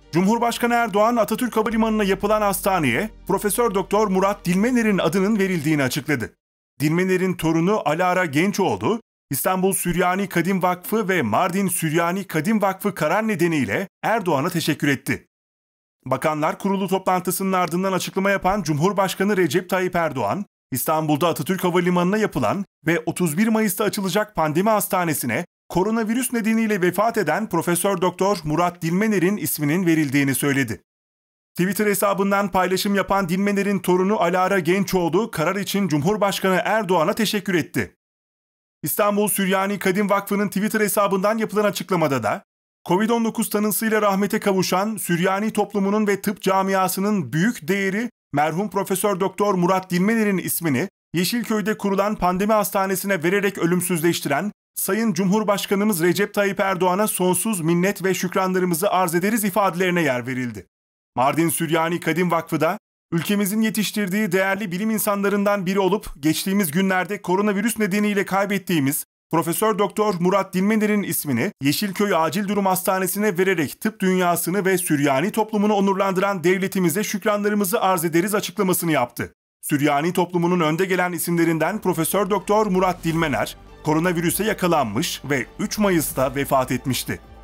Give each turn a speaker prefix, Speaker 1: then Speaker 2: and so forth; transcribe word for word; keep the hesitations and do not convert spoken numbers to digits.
Speaker 1: Cumhurbaşkanı Erdoğan, Atatürk Havalimanı'na yapılan hastaneye Profesör Doktor Murat Dilmener'in adının verildiğini açıkladı. Dilmener'in torunu Alara Gençoğlu, İstanbul Süryani Kadim Vakfı ve Mardin Süryani Kadim Vakfı karar nedeniyle Erdoğan'a teşekkür etti. Bakanlar Kurulu toplantısının ardından açıklama yapan Cumhurbaşkanı Recep Tayyip Erdoğan, İstanbul'da Atatürk Havalimanı'na yapılan ve otuz bir Mayıs'ta açılacak pandemi hastanesine koronavirüs nedeniyle vefat eden Profesör Doktor Murat Dilmener'in isminin verildiğini söyledi. Twitter hesabından paylaşım yapan Dilmener'in torunu Alara Gençoğlu, karar için Cumhurbaşkanı Erdoğan'a teşekkür etti. İstanbul Süryani Kadim Vakfı'nın Twitter hesabından yapılan açıklamada da, kovid on dokuz tanısıyla rahmete kavuşan Süryani toplumunun ve tıp camiasının büyük değeri merhum Profesör Doktor Murat Dilmener'in ismini Yeşilköy'de kurulan pandemi hastanesine vererek ölümsüzleştiren Sayın Cumhurbaşkanımız Recep Tayyip Erdoğan'a sonsuz minnet ve şükranlarımızı arz ederiz ifadelerine yer verildi. Mardin Süryani Kadim Vakfı da, ülkemizin yetiştirdiği değerli bilim insanlarından biri olup geçtiğimiz günlerde koronavirüs nedeniyle kaybettiğimiz Profesör Doktor Murat Dilmener'in ismini Yeşilköy Acil Durum Hastanesi'ne vererek tıp dünyasını ve Süryani toplumunu onurlandıran devletimize şükranlarımızı arz ederiz açıklamasını yaptı. Süryani toplumunun önde gelen isimlerinden Profesör Doktor Murat Dilmener, koronavirüse yakalanmış ve üç Mayıs'ta vefat etmişti.